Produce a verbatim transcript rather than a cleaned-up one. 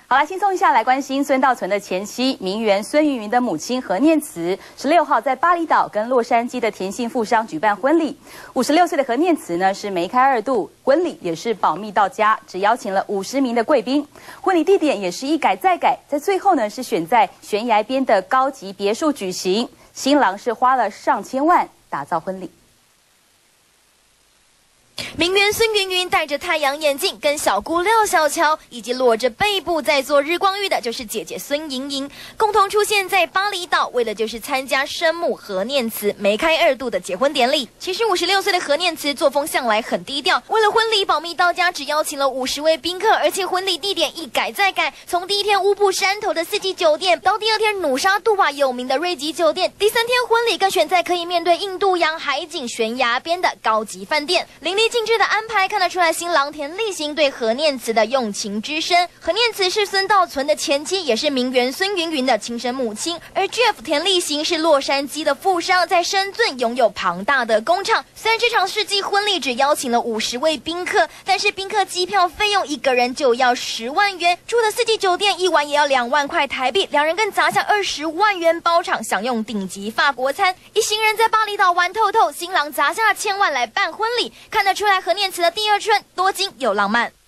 好来，轻松一下来关心孙道存的前妻名媛孙芸芸的母亲何念慈，十六号在巴厘岛跟洛杉矶的田姓富商举办婚礼。五十六岁的何念慈呢是梅开二度，婚礼也是保密到家，只邀请了五十名的贵宾。婚礼地点也是一改再改，在最后呢是选在悬崖边的高级别墅举行。新郎是花了上千万打造婚礼。 名媛孙芸芸戴着太阳眼镜，跟小姑廖小乔，以及裸着背部在做日光浴的，就是姐姐孙莹莹，共同出现在巴厘岛，为的就是参加生母何念慈梅开二度的结婚典礼。其实五十六岁的何念慈作风向来很低调，为了婚礼保密到家，只邀请了五十位宾客，而且婚礼地点一改再改，从第一天乌布山头的四季酒店，到第二天努沙杜瓦有名的瑞吉酒店，第三天婚礼更选在可以面对印度洋海景悬崖边的高级饭店，淋漓尽致的安排看得出来，新郎田立行对何念慈的用情之深。何念慈是孙道存的前妻，也是名媛孙芸芸的亲生母亲。而 Jeff 田立行是洛杉矶的富商，在深圳拥有庞大的工厂。虽然这场世纪婚礼只邀请了五十位宾客，但是宾客机票费用一个人就要十万元，住的四季酒店一晚也要两万块台币，两人更砸下二十万元包场，享用顶级法国餐。一行人在巴厘岛玩透透，新郎砸下千万来办婚礼，看得出来何念慈的第二春多金又浪漫。